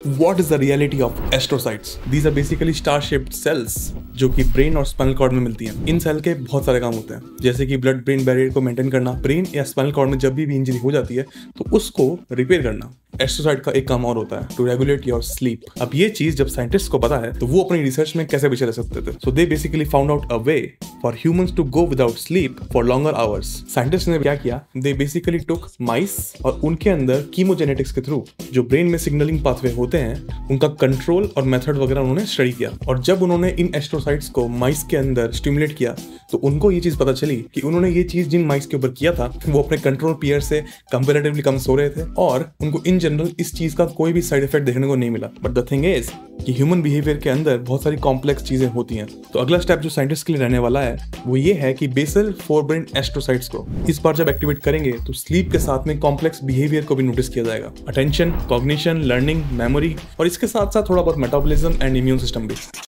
What is the reality of astrocytes? These are basically star-shaped cells जो कि brain और spinal cord में मिलती हैं। इन सेल के बहुत सारे काम होते हैं, जैसे कि ब्लड ब्रेन बैरियर को मेंटेन करना, ब्रेन या स्पाइनल कॉर्ड में जब भी इंजरी हो जाती है तो उसको रिपेयर करना। एस्ट्रोसाइट का एक काम और होता है, टू रेगुलेट योर स्लीप। अब ये चीज जब साइंटिस्ट को पता है तो वो अपनी रिसर्च में कैसे पीछे रह सकते थे। So they basically found out a way for humans to go without sleep for longer hours. Scientist ने क्या किया, दे बेसिकली टुक माइस और उनके अंदर कीमोजेनेटिक्स के थ्रू जो ब्रेन में सिग्नलिंग पाथवे होते हैं उनका कंट्रोल और मेथड वगैरह उन्होंने स्टडी किया। और जब उन्होंने इन एस्ट्रोसाइट्स को माइस के अंदर स्टिमुलेट किया तो उनको ये चीज पता चली कि उन्होंने ये चीज जिन माइस के ऊपर किया था वो अपने कंट्रोल पीयर से कंपैरेटिवली कम सो रहे थे और उनको इन जनरल इस चीज का कोई भी साइड इफेक्ट देखने को नहीं मिला। बट द थिंग इज कि ह्यूमन बिहेवियर के अंदर बहुत सारी कॉम्प्लेक्स चीजें होती हैं। तो अगला स्टेप जो साइंटिस्ट के लिए रहने वाला है वो ये है कि बेसल फोरब्रेन एस्ट्रोसाइट्स को इस बार जब एक्टिवेट करेंगे तो स्लीप के साथ में कॉम्प्लेक्स बिहेवियर को भी नोटिस किया जाएगा, अटेंशन, कॉग्निशन, लर्निंग, मेमोरी और इसके साथ साथ थोड़ा बहुत मेटाबॉलिज्म एंड इम्यून सिस्टम भी।